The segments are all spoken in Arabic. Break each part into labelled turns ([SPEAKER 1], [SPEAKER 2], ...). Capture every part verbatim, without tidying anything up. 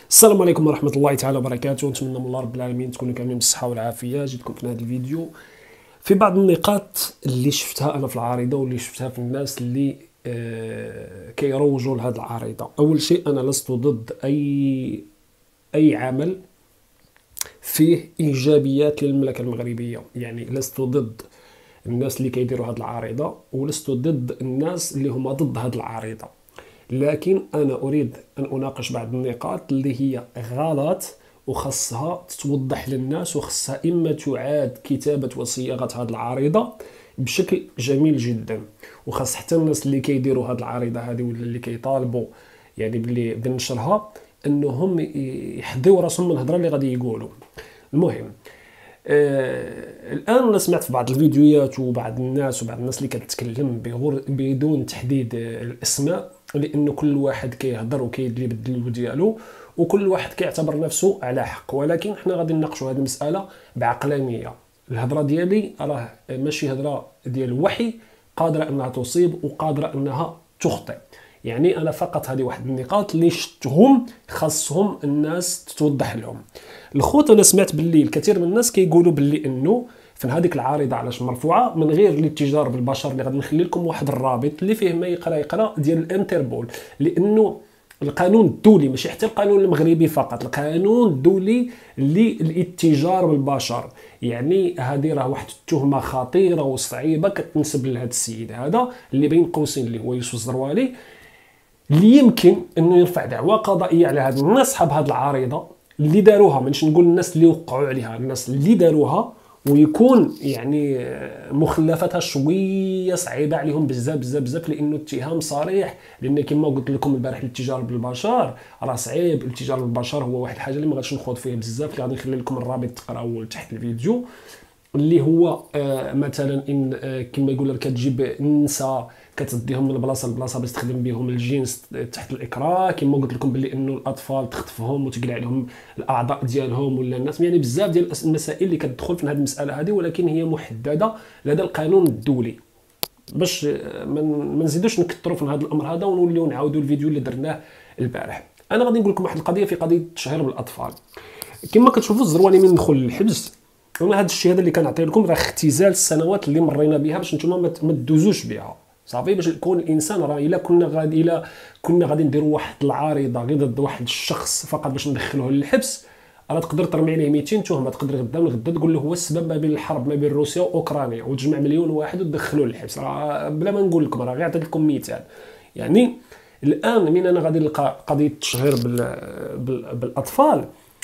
[SPEAKER 1] السلام عليكم ورحمة الله تعالى وبركاته. نتمنى من الله رب العالمين تكونوا كاملين بالصحة والعافية. جيتكم في هذا الفيديو في بعض النقاط اللي شفتها أنا في العارضة واللي شفتها في الناس اللي آه كيروجوا لهذه العارضة. أول شيء، أنا لست ضد أي أي عمل فيه إيجابيات للمملكة المغربية، يعني لست ضد الناس اللي كيديروا هذه العارضة ولست ضد الناس اللي هما ضد هذه العارضة، لكن أنا أريد أن أناقش بعض النقاط اللي هي غلط وخصها تتوضح للناس، وخصها إما تعاد كتابة وصياغة هذه العارضة بشكل جميل جدا، وخاص حتى الناس اللي كيديروا هذه العارضة هذه ولا اللي كيطالبوا يعني باللي بنشرها أنهم يحضروا راسهم من الهضرة اللي غادي يقولوا. المهم، آه الان انا سمعت في بعض الفيديوهات وبعض الناس وبعض الناس اللي كتكلم بغور بدون تحديد الاسماء، لانه كل واحد كيهضر وكيدلي بالدلو ديالو وكل واحد كيعتبر نفسه على حق، ولكن حنا غادي نناقشوا هذه المساله بعقلانيه. الهضره ديالي راه ماشي هضره ديال وحي قادره انها تصيب وقادره انها تخطئ، يعني انا فقط هذه واحد النقاط اللي شفتهم خاصهم الناس تتوضح لهم. الخوت، انا سمعت باللي الكثير من الناس كيقولوا باللي انه في هذيك العارضه علاش مرفوعه من غير الاتجار بالبشر، اللي غادي نخلي لكم واحد الرابط اللي فيه ما يقرا يقرا ديال الانتربول، لانه القانون الدولي ماشي حتى القانون المغربي فقط، القانون الدولي للاتجار بالبشر، يعني هذه راه واحد التهمه خطيره وصعيبه كتنسب لهذا السيد هذا اللي بين قوسين اللي هو يوسف الزروالي، اللي يمكن انه يرفع دعوى قضائيه على هاد الناس صحاب هاد العارضه اللي داروها. مانيش نقول الناس اللي وقعوا عليها، الناس اللي داروها، ويكون يعني مخلفتها شويه صعيبه عليهم بزاف بزاف بزاف، لانه اتهام صريح. لان كما قلت لكم البارح الاتجار بالبشر راه صعيب. الاتجار بالبشر هو واحد الحاجه اللي ما غاديش نخوض فيها بزاف، اللي غادي نخلي لكم الرابط تقراوه تحت الفيديو، اللي هو آه مثلا ان آه كما يقول لك كتجيب النساء كتديهم من بلاصه لبلاصه باش تخدم بهم الجنس تحت الاكراه. كما قلت لكم باللي انه الاطفال تخطفهم وتقلع عليهم الاعضاء ديالهم ولا الناس، يعني بزاف ديال المسائل اللي كتدخل في هذه المساله هذه، ولكن هي محدده لدى القانون الدولي باش ما نزيدوش نكثروا في هذا الامر هذا ونوليو نعاودوا الفيديو اللي درناه البارح. انا غادي نقول لكم واحد القضيه في قضيه التشهير بالاطفال. كما كتشوفوا الزرواني من دخل للحبس، وانا هذا الشيء هذا اللي كنعطي لكم راه اختزال السنوات اللي مرينا بها باش نتوما ما تدوزوش بها صافي، باش يكون الانسان راه الا كنا غادي الا كنا غادي نديروا واحد العارضه غير ضد واحد الشخص فقط باش ندخلوه للحبس، راه تقدر ترمي عليه مئتين تهمه، تقدر غدا من غدا تقول له هو السبب ما بين الحرب ما بين روسيا واوكرانيا وتجمع مليون واحد وتدخلوه للحبس. راه بلا ما نقول لكم، راه غير عطيت لكم مثال. يعني الان من انا غادي نلقى قضيه التشهير بال... بال... بالاطفال،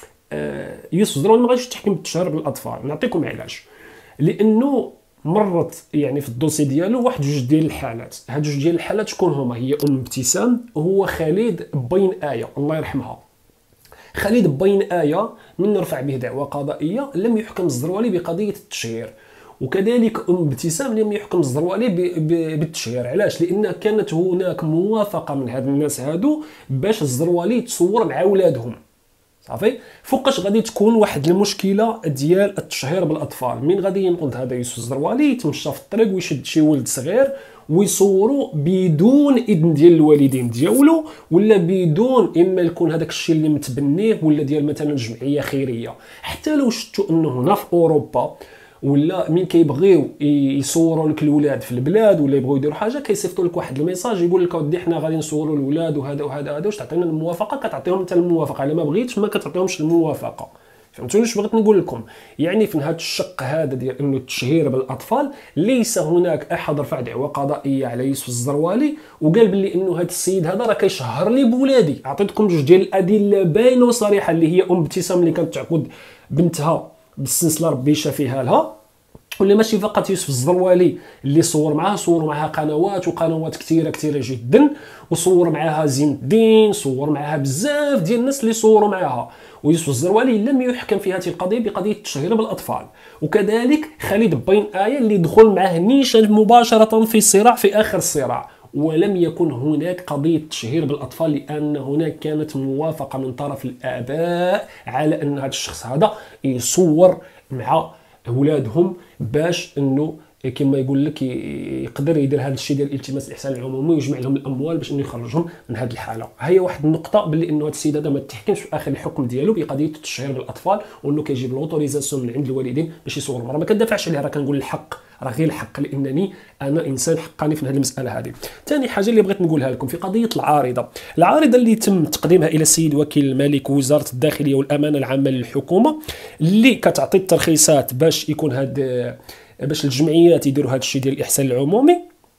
[SPEAKER 1] آه يوسف زرون ما غاديش تحكم بالتشهير بالاطفال. نعطيكم علاش. لانه مرت يعني في الدوسي ديالو واحد جوج ديال الحالات. هاد جوج ديال الحالات شكون هما؟ هي ام ابتسام وهو خالد بين آية الله يرحمها. خالد بين آية من رفع به دعوى قضائيه لم يحكم الزروالي بقضيه التشهير، وكذلك ام ابتسام لم يحكم الزروالي بالتشهير. علاش؟ لان كانت هناك موافقه من هاد الناس هادو باش الزروالي تصور مع ولادهم صافي. فوقاش غادي تكون واحد المشكله ديال التشهير بالاطفال؟ من غادي ينقض هذا يوسف الزروالي يتمشى في الطريق ويشد شي ولد صغير ويصوروا بدون اذن ديال الوالدين ديالو، ولا بدون اما يكون هذاك الشيء اللي متبنيه ولا ديال مثلا جمعيه خيريه. حتى لو شفتوا انه هنا في اوروبا ولا من كيبغيو يصوروا لك الاولاد في البلاد ولا يبغيو يديروا حاجه كيصيفطوا لك واحد الميساج يقول لك اودي حنا غادي نصوروا الاولاد وهذا وهذا هذا، واش تعطينا الموافقه؟ كتعطيهم انت الموافقه، الا ما بغيتش ما كتعطيهمش الموافقه. فهمتوني اش بغيت نقول لكم؟ يعني في هذا الشق هذا ديال انه التشهير بالاطفال ليس هناك احد رفع دعوى قضائيه على يوسف الزروالي وقال باللي انه هذا السيد هذا راه كيشهر لي بولادي. عطيتكم جوج ديال الادله باينه وصريحه اللي هي ام ابتسام اللي كانت تعقد بنتها بالسلسله ربي يشافيها لها، ولا ماشي فقط يوسف الزروالي اللي صور معاه، صوروا معها قنوات وقنوات كثيره كثيره جدا، وصور معها زين الدين، صور معها بزاف ديال الناس اللي صوروا معها. ويوسف الزروالي لم يحكم في هذه القضيه بقضيه التشهير بالاطفال. وكذلك خالد بين آية اللي دخل معه نيشان مباشره في صراع في اخر الصراع، ولم يكن هناك قضيه تشهير بالاطفال لان هناك كانت موافقه من طرف الاباء على ان هذا الشخص هذا يصور مع اولادهم باش انه كما يقول لك يقدر يدير هذا الشيء ديال التماس الاحسان العمومي ويجمع لهم الاموال باش انه يخرجهم من هذه الحاله. هي واحد النقطه باللي انه هذا السيد هذا ما تحكمش في اخر الحكم ديالو بقضيه التشهير بالاطفال، وانه كيجيب الاوتوريزاسيون من عند الوالدين باش يصور المراه. ما كندافعش عليها، راه كنقول الحق، راه غير الحق، لانني انا انسان حقاني في هذه المساله هذه. ثاني حاجه اللي بغيت نقولها لكم في قضيه العارضه، العارضه اللي تم تقديمها الى السيد وكيل الملك ووزاره الداخليه والامانه العامه للحكومه، اللي كتعطي الترخيصات باش يكون هذا باش الجمعيات يديروا هذا الشيء ديال الاحسان العمومي.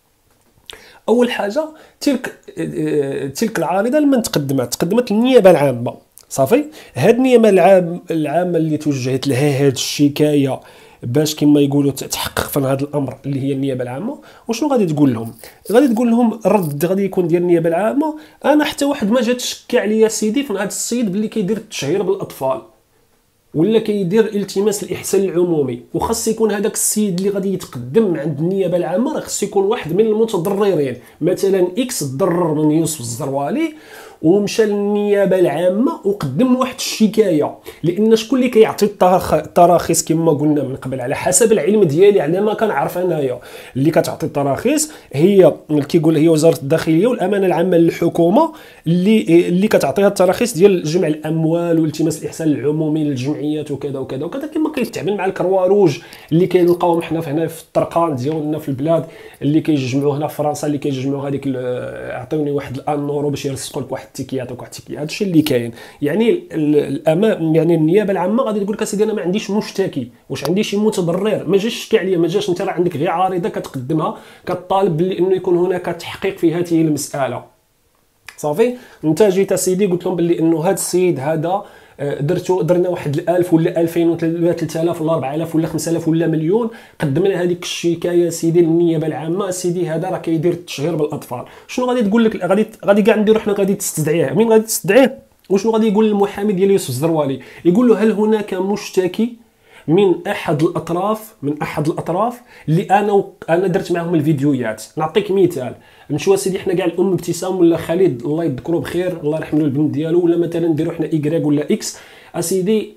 [SPEAKER 1] اول حاجه تلك تلك العارضه لمن تقدمت تقدمت للنيابه العامه. صافي، هاد النيابه العامه اللي توجهت لها هاد الشكايه باش كما يقولوا تحقق في هذا الامر اللي هي النيابه العامه، وشنو غادي تقول لهم؟ غادي تقول لهم الرد غادي يكون ديال النيابه العامه، انا حتى واحد ما جا تشكى عليا سيدي في هذا السيد باللي كيدير التشهير بالاطفال ولا كيدير التماس الاحسان العمومي، وخاص يكون هذاك السيد اللي غادي يتقدم عند النيابه العامه راه خاص يكون واحد من المتضررين. مثلا اكس تضرر من يوسف الزروالي ومشى للنيابه العامه وقدم واحد الشكايه، لان شكون اللي كيعطي التراخيص كما قلنا من قبل على حسب العلم ديالي على ما كنعرف انايا، اللي كتعطي التراخيص هي كيقول هي وزاره الداخليه والامانه العامه للحكومه، اللي اللي كتعطيها التراخيص ديال جمع الاموال والتماس الاحسان العمومي للجمعيات وكذا وكذا وكذا، كما كيتعامل مع الكرواروج اللي كنلقاوهم حنا هنا في الطرقان ديالنا في البلاد، اللي كيجمعوا هنا في فرنسا، اللي كيجمعوا هذيك عطيوني واحد الان نورو باش يرسقوا لك واحد التيكيات وواحد التيكيات. هذا الشيء اللي كاين. يعني الامام يعني النيابه العامه غادي تقول لك اسيدي انا ما عنديش مشتكي، واش عندي شي متضرر ما جاش شكى عليا، ما جاش، انت راه عندك غير عارضه كتقدمها كطالب باللي انه يكون هناك تحقيق في هذه المساله. صافي، انت جيت اسيدي قلت لهم باللي انه هذا السيد هذا درتو درنا واحد الألف ولا ألفين ولا ثلاثة آلاف ولا أربعة آلاف ولا خمسة آلاف ولا مليون، قدمنا هذيك الشكايه سيدي للنيابه العامه، سيدي هذا راه كيدير التشهير بالاطفال. شنو غادي تقول لك؟ غادي غادي كاع نديرو حنا غادي تستدعيه. مين غادي تستدعيه؟ وشنو غادي يقول المحامي ديال يوسف الزروالي؟ يقول له هل هناك مشتكي من احد الاطراف من احد الاطراف اللي انا و... انا درت معهم الفيديوهات. نعطيك مثال، نمشيو سيدي حنا كاع الام ابتسام ولا خالد الله يذكرو بخير الله يرحم له البنت ديالو، ولا مثلا نديرو حنا ايكغيك ولا اكس، اسيدي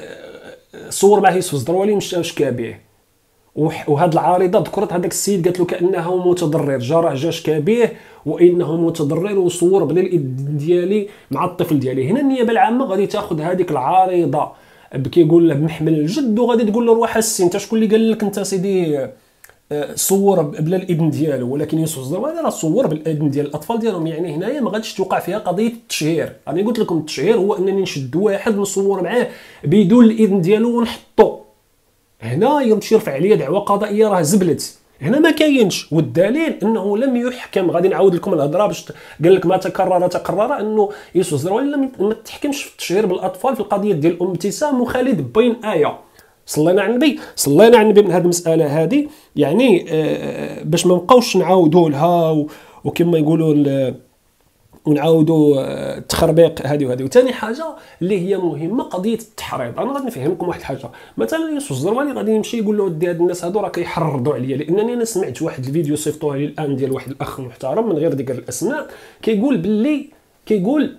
[SPEAKER 1] صور معاه يوسف الزروالي مشى شكا به، وهاد العارضه ذكرت هذاك السيد قالت له كانه متضرر، جا راه جا شكا به وانه متضرر وصور بلا الاذن ديالي مع الطفل ديالي. هنا النيابه العامه غادي تاخذ هذيك العارضه كيقول له بمحمل الجد وغادي تقول له روح حسي انت شكون اللي قال لك انت سيدي صور بلا الاذن ديالو، ولكن يوسف الزروالي راه صور بالاذن ديال الاطفال ديالهم. يعني هنايا ما غاديش توقع فيها قضيه التشهير. انا قلت لكم التشهير هو انني نشد واحد نصور معاه بدون الاذن ديالو ونحطو، هنا يمشي يرفع عليا دعوه قضائيه راه زبلت. هنا ما كاينش، والدليل انه لم يحكم. غادي نعاود لكم الهضره باش قال لك ما تكرر تكرر انه يوسف الزروالي ما تحكمش في التشهير بالاطفال في القضيه ديال ام ابتسام وخالد بين ايه. صلينا على النبي صلينا على النبي من هذه المساله هذه. يعني آه باش ما نبقاوش نعاودوا لها وكما يقولوا ونعاودوا التخربيق هذه وهذه. وثاني حاجه اللي هي مهمه قضيه التحريض. انا غادي نفهمكم واحد الحاجه، مثلا يوسف الزروالي غادي يمشي يقول له ودي هاد الناس هادو راه كيحرضوا عليا، لانني انا سمعت واحد الفيديو صيفطوه لي الان ديال واحد الاخ محترم من غير ذكر الاسماء، كيقول باللي كيقول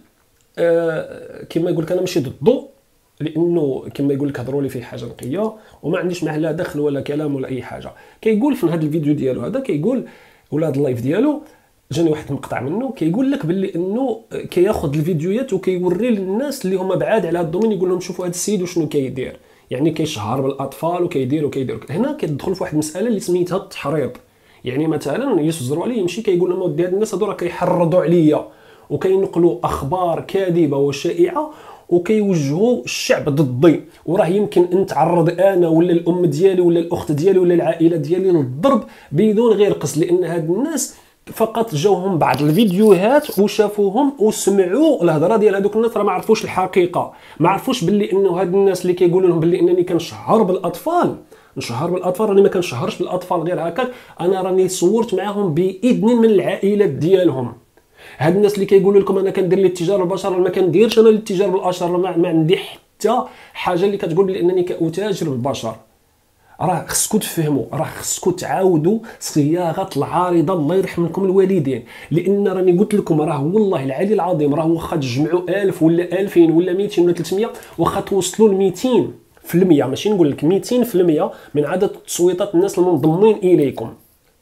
[SPEAKER 1] آه كما يقول لك انا ماشي ضده، لانه كما يقول لك هضروا لي فيه حاجه نقيه وما عنديش معاه لا دخل ولا كلام ولا اي حاجه. كيقول في هذا الفيديو ديالو هذا كيقول ولا هذا اللايف ديالو جاني واحد المقطع منه كيقول لك باللي انه كياخذ الفيديوهات وكيوري للناس اللي هما بعاد على هذا الدومين، يقول لهم شوفوا هذا السيد وشنو كيدير، يعني كيشهر بالاطفال وكيدير وكيدير. هنا كيدخل في واحد المساله اللي سميتها التحريض. يعني مثلا يوسف الزروالي يمشي كيقول لهم ودي هاد الناس هادو راه كيحرضوا عليا وكينقلوا اخبار كاذبه وشائعه وكيوجهوا الشعب ضدي، وراه يمكن ان نتعرض انا ولا الام ديالي ولا الاخت ديالي ولا العائله ديالي للضرب بدون غير قصد، لان هاد الناس فقط جاوهم بعض الفيديوهات وشافوهم وسمعوا الهضره ديال هذوك الناس، راه ما عرفوش الحقيقه، ما عرفوش باللي انه هاد الناس اللي كيقولوا لهم باللي انني كنشهر بالاطفال نشهر بالاطفال راني ما كنشهرش بالاطفال غير هكاك، انا راني صورت معاهم باذن من العائلات ديالهم. هاد الناس اللي كيقولوا لكم انا كندير الاتجار بالبشر، ما كنديرش انا الاتجار بالبشر، ما عندي حتى حاجه اللي كتقول بلي انني كاتاجر بالبشر. راه خصكم تفهموا، راه خصكم تعاودوا صياغه العارضه الله يرحم لكم الوالدين، لان راني قلت لكم راه والله العلي العظيم راه واخا تجمعوا ألف ولا ألفين ولا مئتين ولا ثلاثمية واخا توصلوا ل مئتين في المية، ماشي نقول لك مئتين في المية من عدد تصويتات الناس المنضمين اليكم.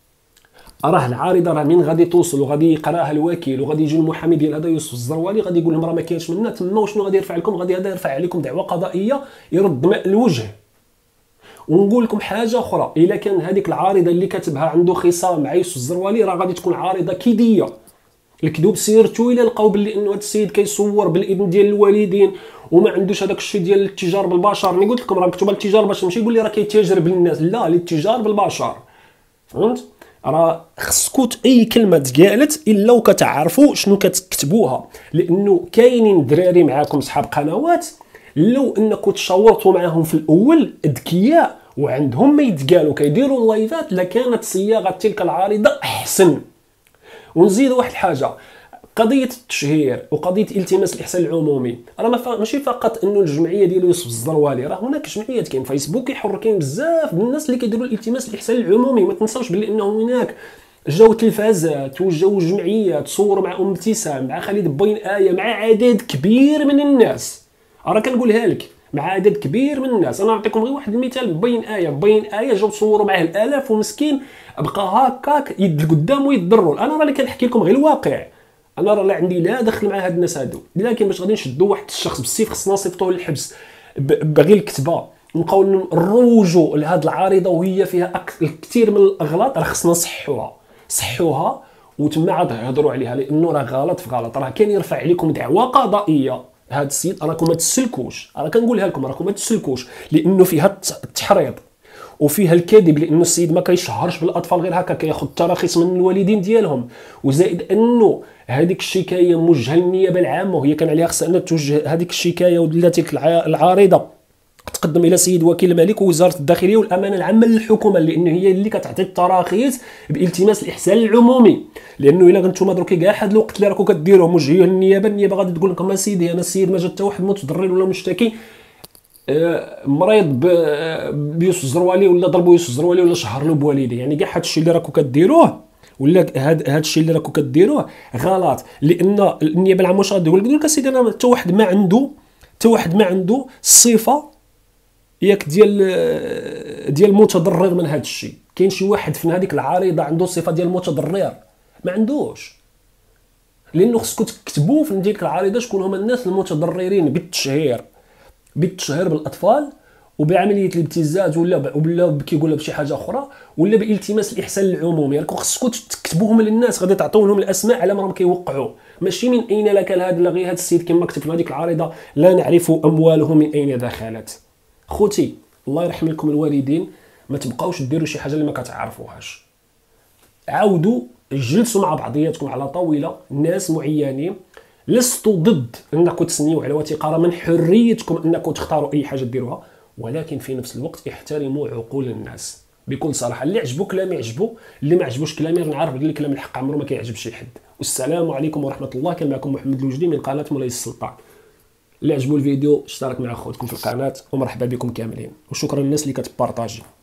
[SPEAKER 1] راه العارضه راه من غادي توصل وغادي يقراها الوكيل وغادي يجي المحامي ديال هذا يوسف الزروالي غادي يقول لهم راه ما كاينش منا تما، وشنو غادي يرفع لكم؟ غادي هذا يرفع عليكم دعوه قضائيه يرد ماء الوجه. ونقول لكم حاجه اخرى، الا كان هذيك العارضه اللي كتبها عنده خصام مع يوسف الزروالي راه غادي تكون عارضه كيديه. الكذوب سيرتو الا لقاو باللي انه هذا السيد كيصور بالاذن ديال الوالدين وما عندوش هذاك الشيء ديال الاتجار بالبشر. ملي قلت لكم راه مكتوبه الاتجار باش ماشي يقول لي راه كيتاجر بالناس، لا، الاتجار بالبشر. فهمت؟ راه خصكم اي كلمه تقالت الا وكتعرفوا شنو كتكتبوها، لانه كاينين دراري معاكم صحاب قنوات لو انكم تشاورتوا معاهم في الاول اذكياء وعندهم ما يتقالوا كيديروا اللايفات لكانت صياغه تلك العارضه احسن. ونزيد واحد الحاجه، قضيه التشهير وقضيه التماس الاحسان العمومي راه ماشي فقط انه الجمعيه ديال يوسف الزروالي، راه هناك جمعيات كاين فيسبوك يحر، كاين بزاف من الناس اللي كيديروا الالتماس الاحسان العمومي. ما تنساوش بلي انه هناك جاو تلفازات وجاو جمعيات تصوروا مع ام ابتسام مع خالد بوين ايه مع عدد كبير من الناس. راه كنقولها لك مع عدد كبير من الناس. انا نعطيكم غير واحد المثال، بين ايه بين ايه جاو تصوروا معاه الالاف ومسكين بقى هكاك يد لقدام ويضروا. انا راني كنحكي لكم غير الواقع، انا راه لا عندي لا دخل مع هاد الناس هادو، لكن باش غادي نشدوا واحد الشخص بالسيف خصنا نصيفطوه للحبس بغير الكتبه نبقاو نروجوا لهاد العارضه وهي فيها الكثير من الاغلاط. راه خصنا نصحوها صحوها وتما عاد هضروا عليها، لانه راه غلط في غلط. راه كاين يرفع عليكم دعوه قضائيه هاد السيد، راكم ما تسلكوش. راه كنقولها لكم راكم ما تسلكوش، لانه فيها التحريض وفيها الكذب، لانه السيد ما كيشهرش بالاطفال غير هكا، كياخذ تراخيص من الوالدين ديالهم. وزائد انه هذيك الشكايه موجهه للنيابه العامه وهي كان عليها خصها انها توجه هذيك الشكايه ولا تلك العارضه تقدم الى سيد وكيل الملك ووزاره الداخليه والامانه العامه للحكومه، لانه هي اللي كتعطي التراخيص بالتماس الاحسان العمومي. لانه الا كنتم دروك كاع حد الوقت اللي راكم كديروه موجهين للنيابه، النيابه غادي تقول لكم اسيدي انا السيد ما جا حتى واحد متضرر ولا مشتكي مريض بيوسف الزروالي ولا ضربوا يوسف الزروالي ولا شهر له بوالديه. يعني كاع هذا الشيء اللي راكم كديروه ولا هذا الشيء اللي راكم كديروه غلط، لان النيابه العامه واش غادي تقول لك؟ اسيدي انا حتى واحد ما عنده حتى واحد ما عنده الصفه ياك ديال ديال المتضرر من هذا الشيء. كاين شي واحد في هذيك العارضه عنده الصفه ديال المتضرر؟ ما عندوش. لانه خصكم تكتبوا في ديك العارضه شكون هما الناس المتضررين بالتشهير بالتشهير بالاطفال وبعمليه الابتزاز ولا ولا كيقولها بشي حاجه اخرى ولا بالتماس الاحسان العمومي. راكم خصكم تكتبوهم للناس، غادي تعطيو لهم الاسماء على ما راهم كيوقعوا، ماشي من اين لك هذا غير هذا السيد كما كتب في هذيك العارضه لا نعرف امواله من اين دخلت. خوتي الله يرحم لكم الوالدين، ما تبقاوش ديروا شي حاجه اللي ما كتعرفوهاش. عاودوا جلسوا مع بعضياتكم على طاوله ناس معينين. لست ضد انكم تسنيوا على وثيقه، من حريتكم انكم تختاروا اي حاجه ديروها، ولكن في نفس الوقت احترموا عقول الناس بكل صراحه. اللي عجبو كلامي عجبو، اللي ما عجبوش كلامي نعرف بلي كلام الحق عمره ما كيعجب شي حد. والسلام عليكم ورحمه الله. كان معكم محمد الوجدي من قناه مولاي السلطان. اللي عجبو الفيديو اشترك مع خوتكم في القناه ومرحبا بكم كاملين، وشكرا للناس اللي كتبارطاجي.